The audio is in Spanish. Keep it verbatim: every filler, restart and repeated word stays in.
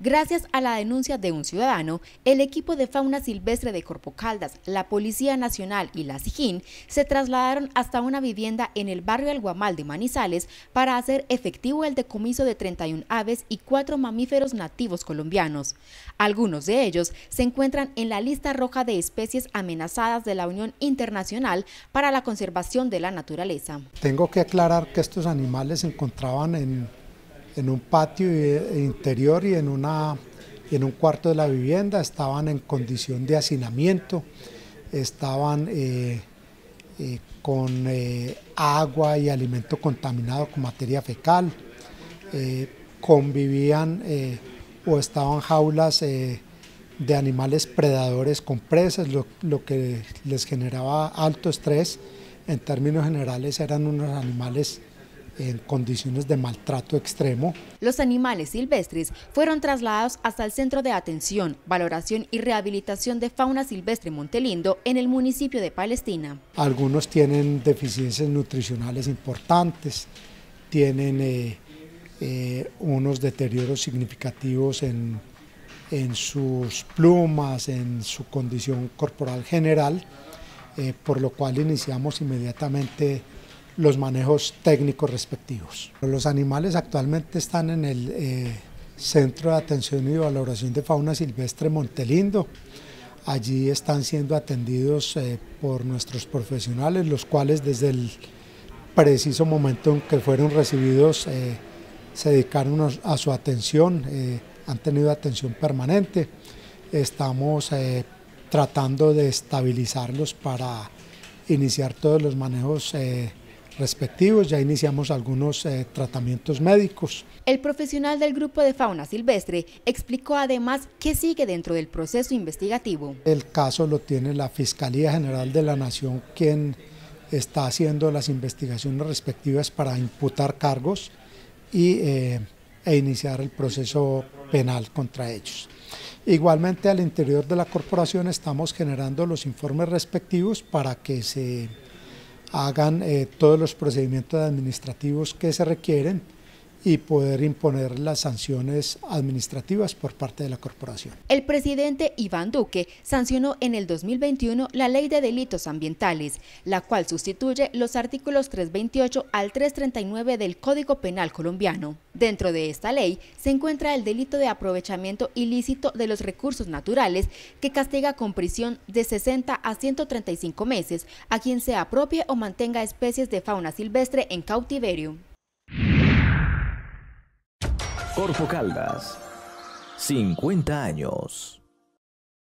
Gracias a la denuncia de un ciudadano, el equipo de fauna silvestre de Corpo Caldas, la Policía Nacional y la SIJIN se trasladaron hasta una vivienda en el barrio El Guamal de Manizales para hacer efectivo el decomiso de treinta y una aves y cuatro mamíferos nativos colombianos. Algunos de ellos se encuentran en la lista roja de especies amenazadas de la Unión Internacional para la Conservación de la Naturaleza. Tengo que aclarar que estos animales se encontraban en en un patio interior y en, una, en un cuarto de la vivienda, estaban en condición de hacinamiento, estaban eh, eh, con eh, agua y alimento contaminado con materia fecal, eh, convivían eh, o estaban jaulas eh, de animales predadores con presas, lo, lo que les generaba alto estrés. En términos generales eran unos animales en condiciones de maltrato extremo. Los animales silvestres fueron trasladados hasta el Centro de Atención, Valoración y Rehabilitación de Fauna Silvestre Montelindo en el municipio de Palestina. Algunos tienen deficiencias nutricionales importantes, tienen eh, eh, unos deterioros significativos en, en sus plumas, en su condición corporal general, eh, por lo cual iniciamos inmediatamente los manejos técnicos respectivos. Los animales actualmente están en el eh, Centro de Atención y Valoración de Fauna Silvestre Montelindo. Allí están siendo atendidos eh, por nuestros profesionales, los cuales desde el preciso momento en que fueron recibidos eh, se dedicaron a, a su atención, eh, han tenido atención permanente. Estamos eh, tratando de estabilizarlos para iniciar todos los manejos eh, respectivos, ya iniciamos algunos eh, tratamientos médicos. El profesional del grupo de fauna silvestre explicó además qué sigue dentro del proceso investigativo. El caso lo tiene la Fiscalía General de la Nación, quien está haciendo las investigaciones respectivas para imputar cargos y, eh, e iniciar el proceso penal contra ellos. Igualmente al interior de la corporación estamos generando los informes respectivos para que se hagan eh, todos los procedimientos administrativos que se requieren y poder imponer las sanciones administrativas por parte de la corporación. El presidente Iván Duque sancionó en el dos mil veintiuno la Ley de Delitos Ambientales, la cual sustituye los artículos trescientos veintiocho al trescientos treinta y nueve del Código Penal colombiano. Dentro de esta ley se encuentra el delito de aprovechamiento ilícito de los recursos naturales, que castiga con prisión de sesenta a ciento treinta y cinco meses a quien se apropie o mantenga especies de fauna silvestre en cautiverio. Corpo Caldas, cincuenta años.